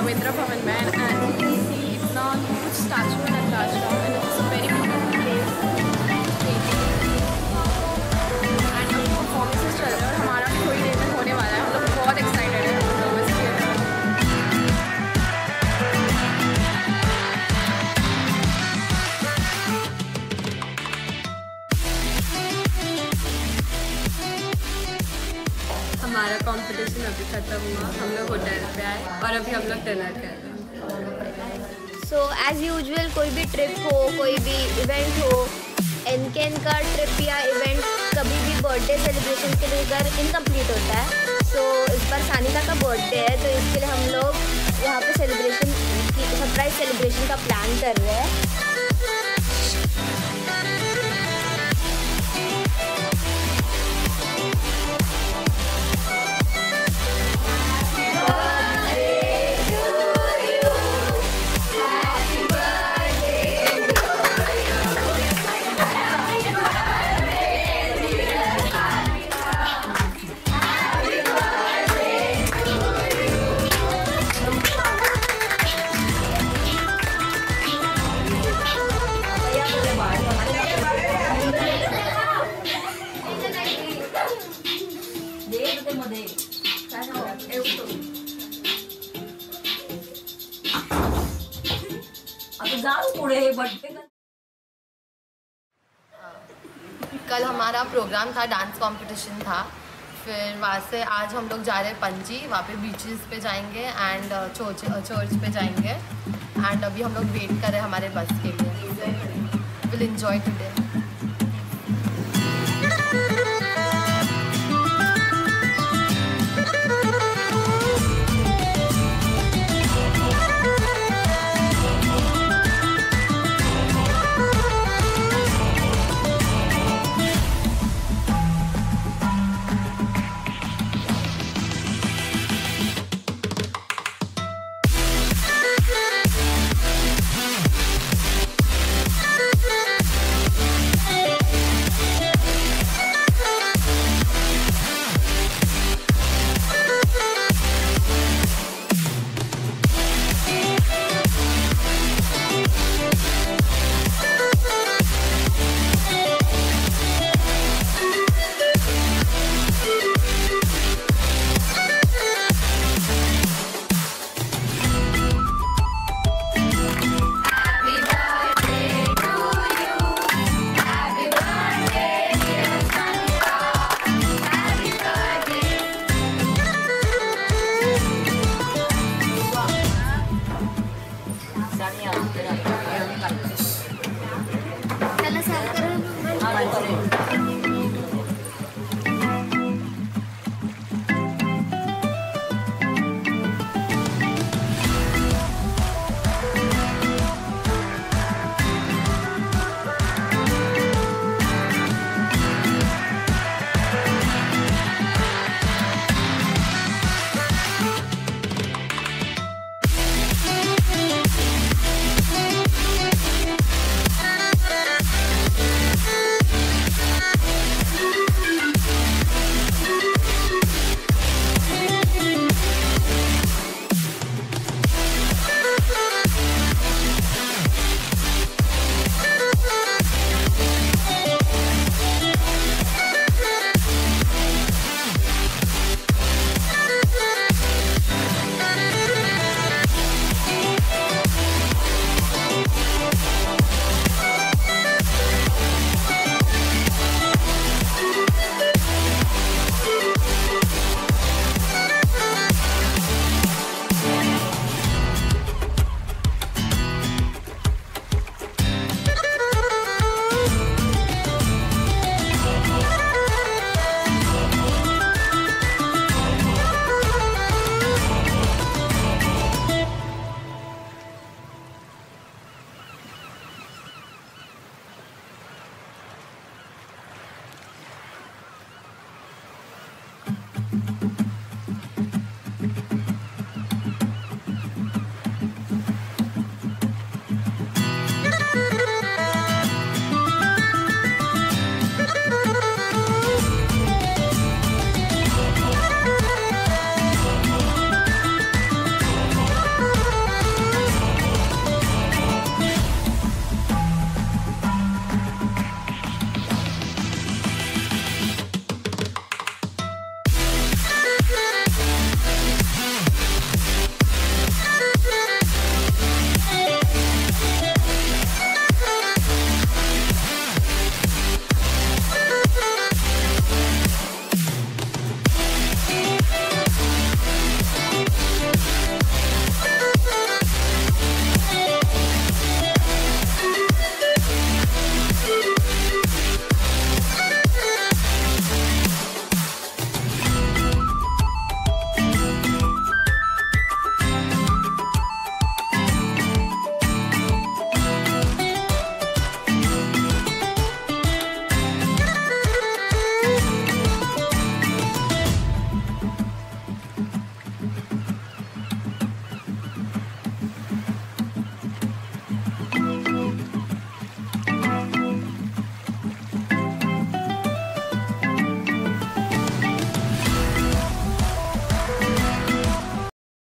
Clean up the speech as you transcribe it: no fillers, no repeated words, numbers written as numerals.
Ravindra Bhavan man, and you can see it's now a huge statue in Atlanta, and it's a very beautiful place. And अभी performances चल रहे हैं और हमारा थोड़ी देर में होने वाला है. हम लोग बहुत excited हैं. हम लोग इसके हमारा कंपटीशन अभी खत्म हुआ. हम लोग होटल पे आए और अभी हम लोग डिनर कर रहे हैं. सो एज़ यूजुअल कोई भी ट्रिप हो, कोई भी इवेंट हो, एनकेन का ट्रिप या इवेंट कभी भी बर्थडे सेलिब्रेशन के लिए घर इनकम्प्लीट होता है. सो इस बार सानिका का बर्थडे है, तो इसके लिए हम लोग यहाँ पे सेलिब्रेशन की सरप्राइज सेलिब्रेशन का प्लान कर रहे हैं. कल हमारा प्रोग्राम था, डांस कंपटीशन था. फिर वहाँ से आज हम लोग जा रहे हैं पणजी. वहाँ पे बीचेस पे जाएंगे एंड चर्च पे जाएंगे. एंड अभी हम लोग वेट कर रहे हैं हमारे बस के लिए. Will enjoy today.